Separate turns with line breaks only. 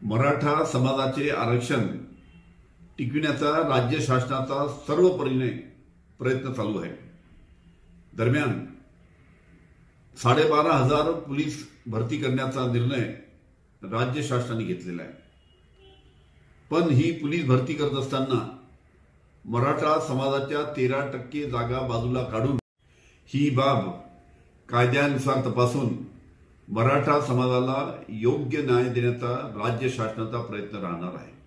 मराठा समाजाचे आरक्षण टिकविण्याचा राज्य शासनाचा सर्व परीने प्रयत्न चालू आहे। दरम्यान 12,500 पोलीस भरती करण्याचा निर्णय राज्य शासनाने घेतलेला आहे। पण ही पोलीस भरती करत असताना मराठा समाजाच्या 13% जागा बाजूला काढून ही बाब कायद्यानुसार तपासून मराठा समाजाला योग्य न्याय देण्याचा राज्य शासनाचा प्रयत्न राहणार आहे।